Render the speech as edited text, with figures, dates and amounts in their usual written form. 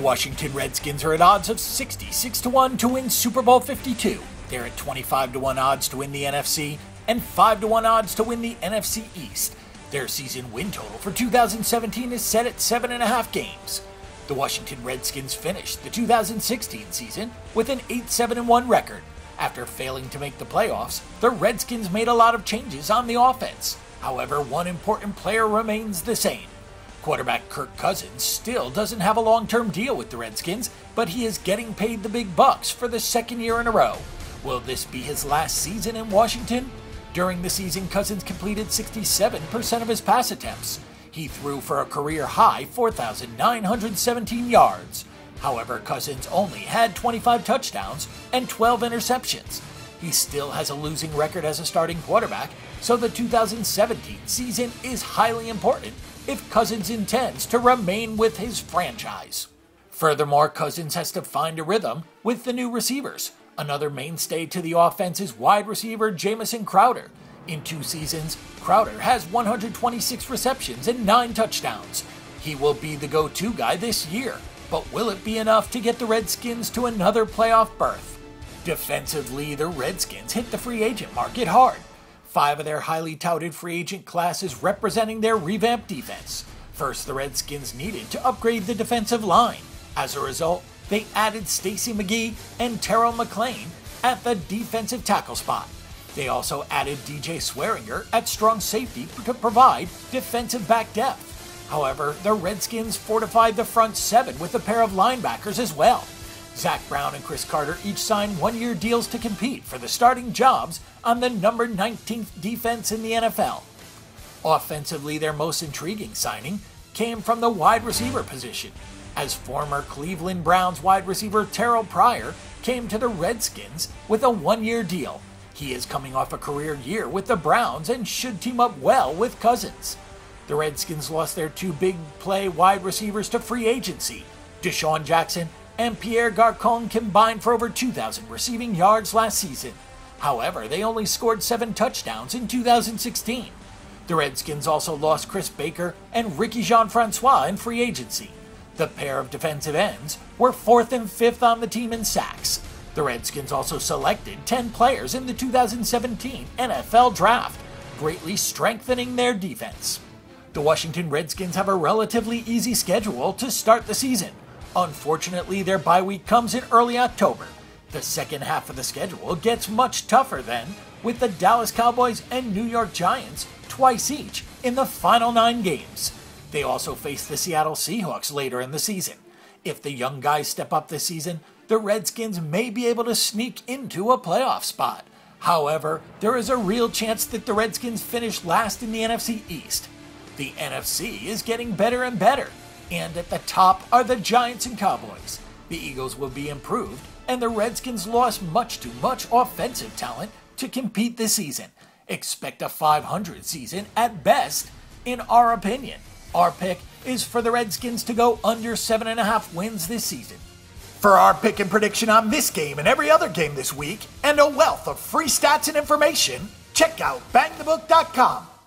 Washington Redskins are at odds of 66 to 1 to win Super Bowl 52. They're at 25 to 1 odds to win the NFC and 5 to 1 odds to win the NFC East. Their season win total for 2017 is set at 7.5 games. The Washington Redskins finished the 2016 season with an 8-7-1 record. After failing to make the playoffs, the Redskins made a lot of changes on the offense. However, one important player remains the same. Quarterback Kirk Cousins still doesn't have a long-term deal with the Redskins, but he is getting paid the big bucks for the second year in a row. Will this be his last season in Washington? During the season, Cousins completed 67% of his pass attempts. He threw for a career-high 4,917 yards. However, Cousins only had 25 touchdowns and 12 interceptions. He still has a losing record as a starting quarterback, so the 2017 season is highly important if Cousins intends to remain with his franchise. Furthermore, Cousins has to find a rhythm with the new receivers. Another mainstay to the offense is wide receiver Jamison Crowder. In 2 seasons, Crowder has 126 receptions and 9 touchdowns. He will be the go-to guy this year, but will it be enough to get the Redskins to another playoff berth? Defensively, the Redskins hit the free agent market hard. 5 of their highly touted free agent classes representing their revamped defense. First, the Redskins needed to upgrade the defensive line. As a result, they added Stacey McGee and Terrell McClain at the defensive tackle spot. They also added DJ Swearinger at strong safety to provide defensive back depth. However, the Redskins fortified the front 7 with a pair of linebackers as well. Zach Brown and Chris Carter each signed 1-year deals to compete for the starting jobs on the number 19th defense in the NFL. Offensively, their most intriguing signing came from the wide receiver position, as former Cleveland Browns wide receiver Terrell Pryor came to the Redskins with a 1-year deal. He is coming off a career year with the Browns and should team up well with Cousins. The Redskins lost their 2 big play wide receivers to free agency. Deshaun Jackson and Pierre Garcon combined for over 2,000 receiving yards last season. However, they only scored 7 touchdowns in 2016. The Redskins also lost Chris Baker and Ricky Jean-Francois in free agency. The pair of defensive ends were 4th and 5th on the team in sacks. The Redskins also selected 10 players in the 2017 NFL Draft, greatly strengthening their defense. The Washington Redskins have a relatively easy schedule to start the season. Unfortunately, their bye week comes in early October. The second half of the schedule gets much tougher then, with the Dallas Cowboys and New York Giants twice each in the final 9 games. They also face the Seattle Seahawks later in the season. If the young guys step up this season, the Redskins may be able to sneak into a playoff spot. However, there is a real chance that the Redskins finish last in the NFC East. The NFC is getting better and better, and at the top are the Giants and Cowboys. The Eagles will be improved, and the Redskins lost much too much offensive talent to compete this season. Expect a 500 season at best, in our opinion. Our pick is for the Redskins to go under 7.5 wins this season. For our pick and prediction on this game and every other game this week, and a wealth of free stats and information, check out bangthebook.com.